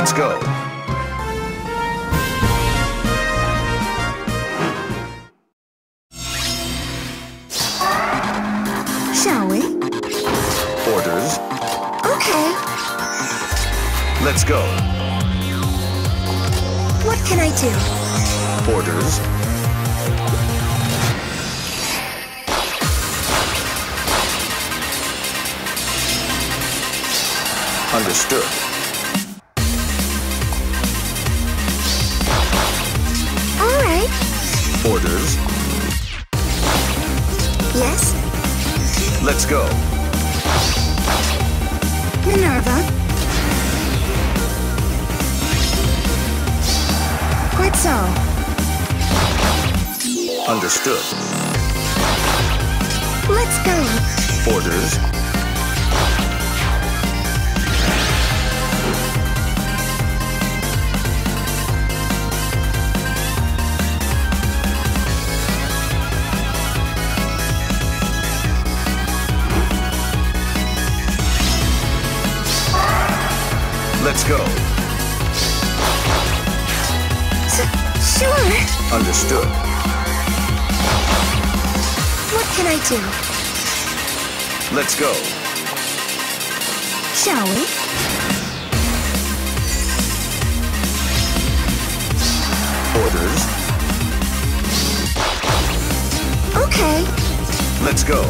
Let's go. Shall we? Orders. Okay. Let's go. What can I do? Orders. Understood. All right. Orders. Yes? Let's go. Minerva? Quite so. Understood. Let's go. Orders. Let's go. Sure. Understood. What can I do? Let's go. Shall we? Orders. Okay. Let's go.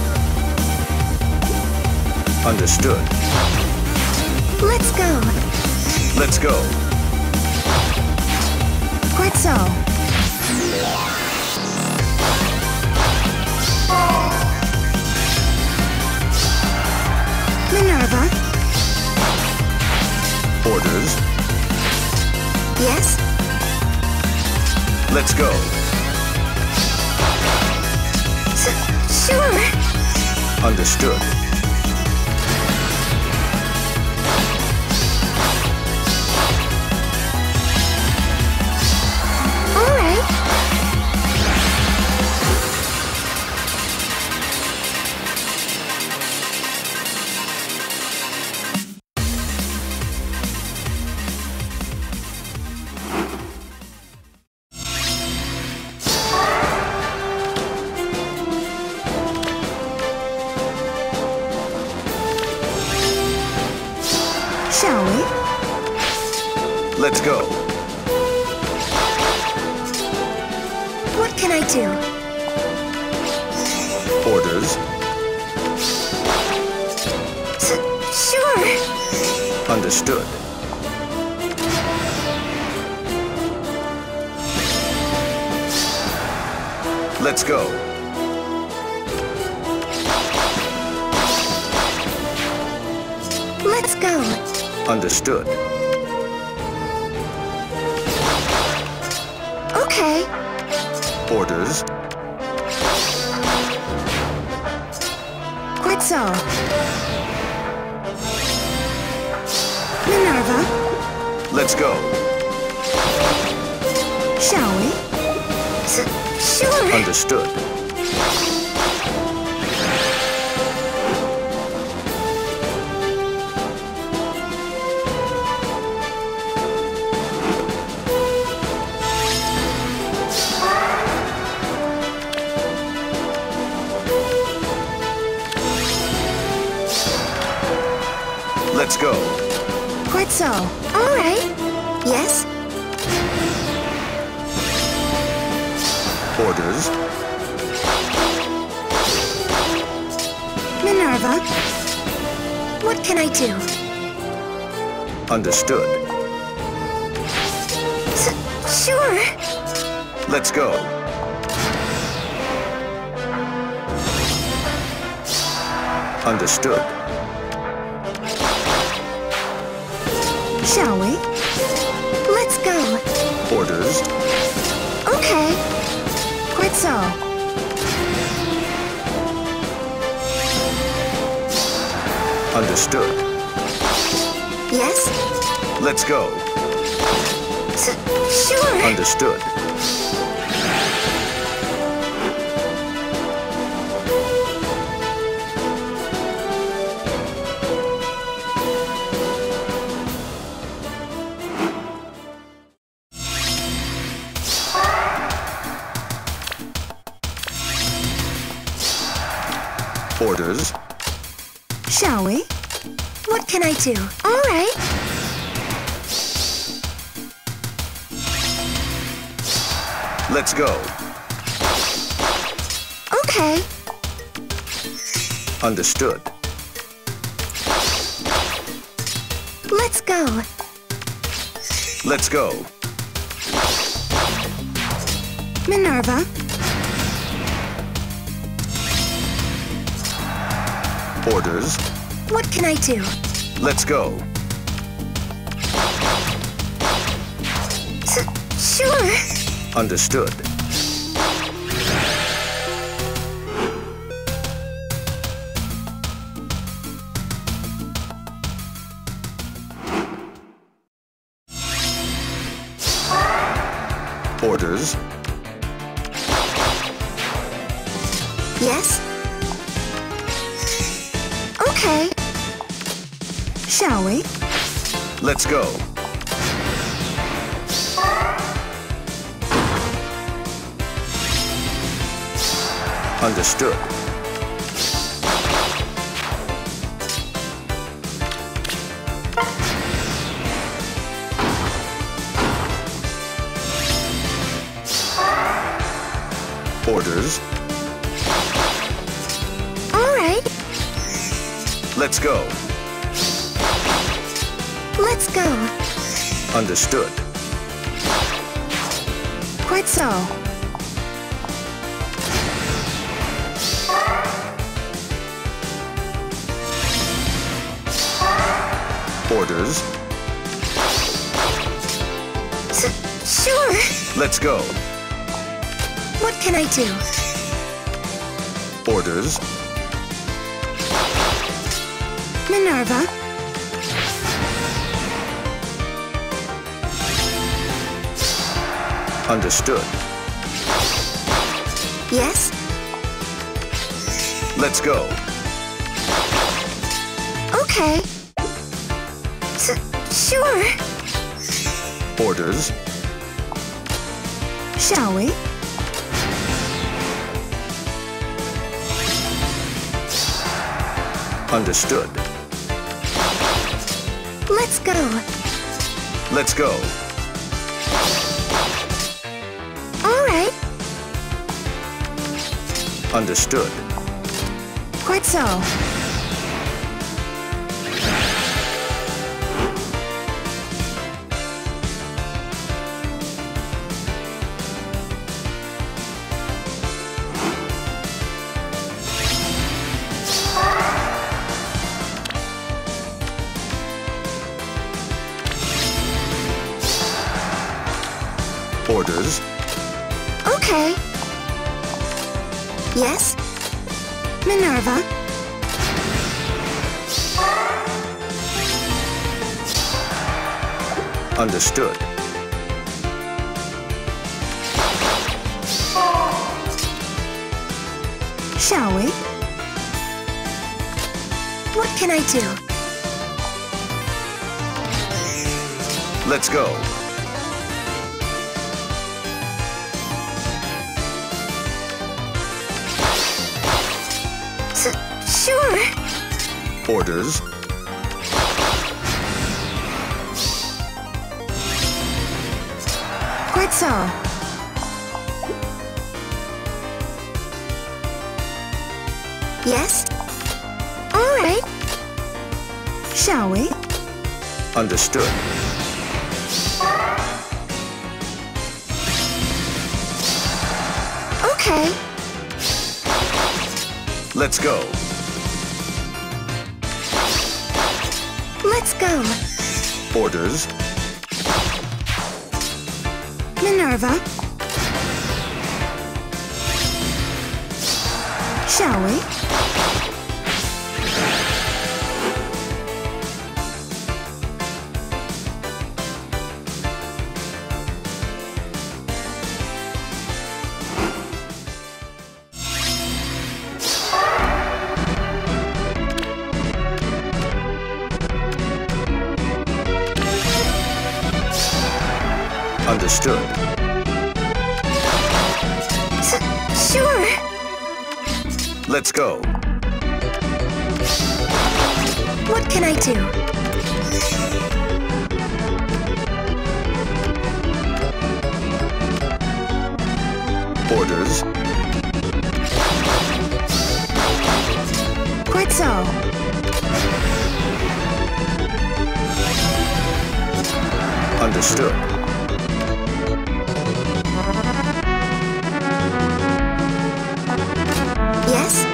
Understood. Let's go. Let's go. Quite so. Minerva? Orders. Yes? Let's go. Sure. Understood. All right. Shall we? Let's go. What can I do? Orders. Sure. Understood. Let's go. Let's go. Understood. Okay. Orders. Quite so. Minerva? Let's go. Shall we? Sure. Understood. Let's go. Quite so. All right. Yes? Orders. Minerva? What can I do? Understood. Sure. Let's go. Understood. Shall we? Let's go. Orders. Okay. Quite so. Understood. Yes? Let's go. Sure. Understood. Orders. Shall we? What can I do? All right. Let's go. Okay. Understood. Let's go. Let's go. Minerva. Orders. What can I do? Let's go. Sure. Understood. Orders. Yes? Okay. Shall we? Let's go. Understood. Orders. All right. Let's go. Let's go. Understood. Quite so. Orders. Sure. Let's go. What can I do? Orders. Minerva. Understood. Yes? Let's go. Okay. Sure. Orders. Shall we? Understood. Let's go. Let's go. All right. Understood. Quite so. Orders. Okay. Yes? Minerva. Understood. Shall we? What can I do? Let's go. Sure. Orders. Quite so. Yes? All right. Shall we? Understood. Okay. Let's go. Let's go. Orders. Minerva. Shall we? Understood. Sure. Let's go. What can I do? Orders. Quite so. Understood. Yes?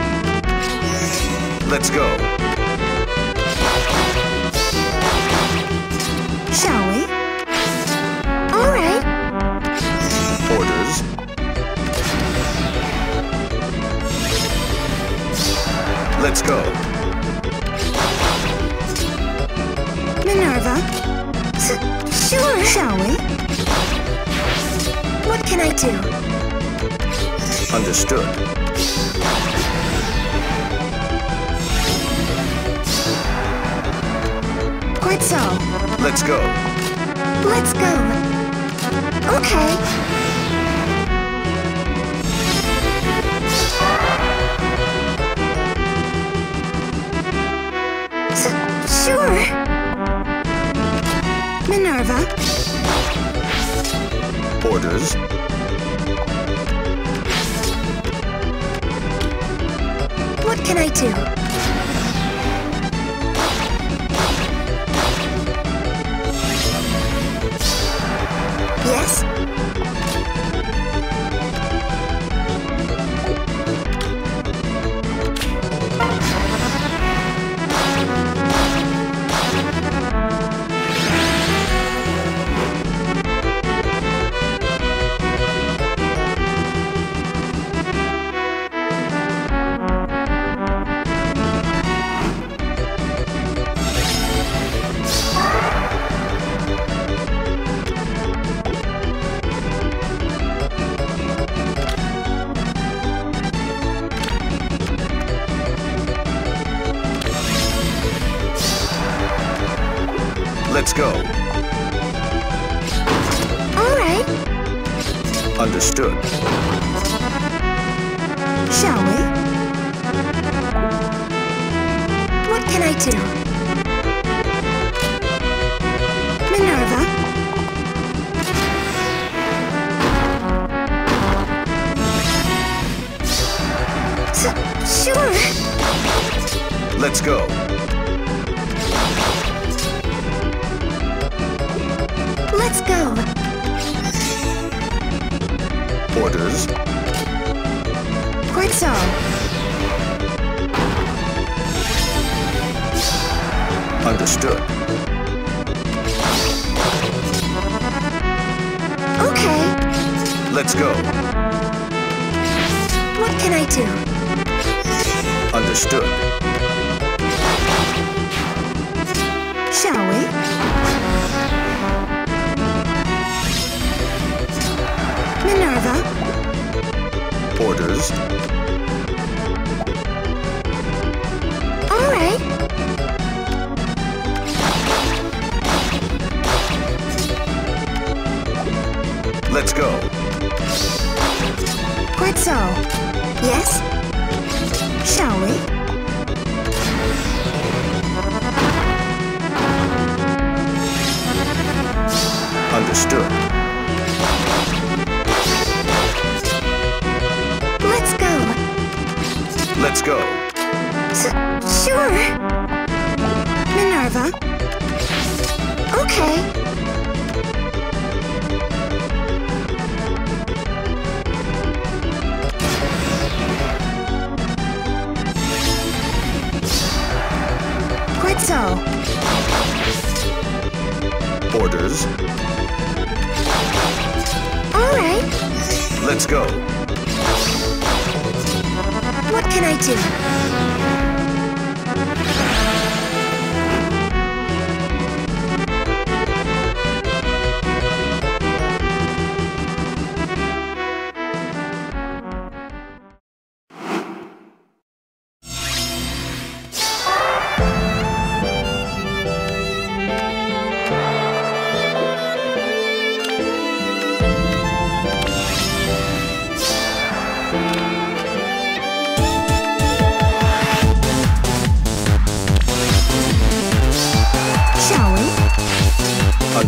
Let's go. Shall we? All right. Orders. Let's go. Minerva? Sure. Shall we? What can I do? Understood. Quite so. Let's go. Let's go. Okay. Sure. Minerva? Orders. What can I do? Yes? Let's go. All right. Understood. Shall we? What can I do? Minerva? Sure. Let's go. Let's go. Orders. Quite so. Understood. Okay. Let's go. What can I do? Understood. Shall we? Minerva? Orders. All right. Let's go. Quite so. Yes? Shall we? Understood. Let's go. Let's go. Sure. Minerva? Okay. Quite so. Orders. All right. Let's go. What can I do?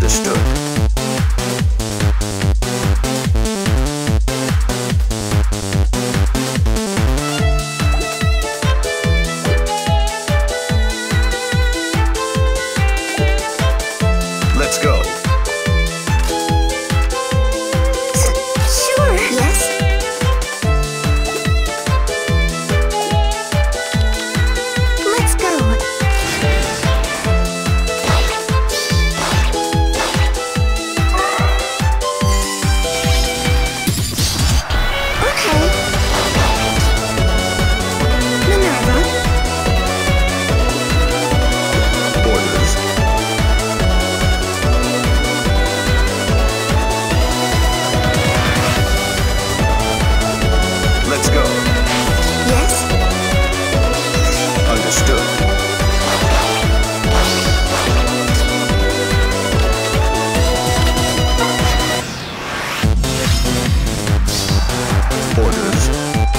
Understood. Let's go. Sure, yes. Let's go. Okay. Minerva. Orders. Let's go. Yes. Understood. Orders.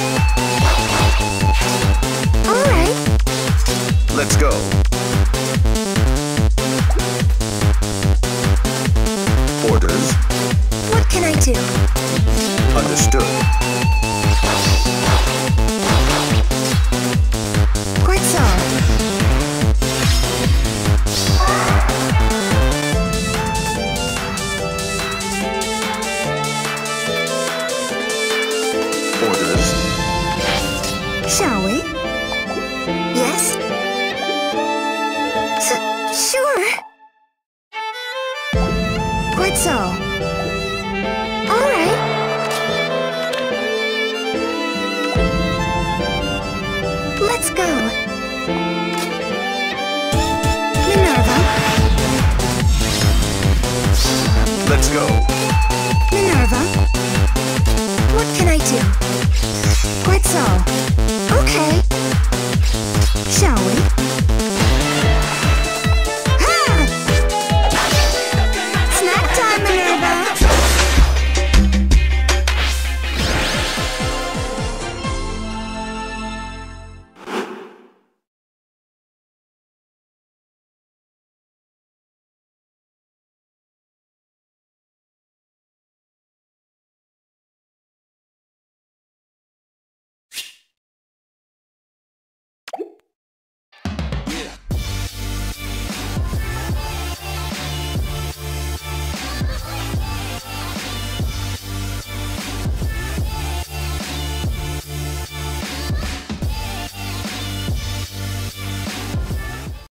All right. Let's go. Orders. What can I do? Understood. Quite so. Orders. Shall we? Yes? Sure. Quite so. All right. Let's go. Minerva. Let's go. Minerva. What can I do?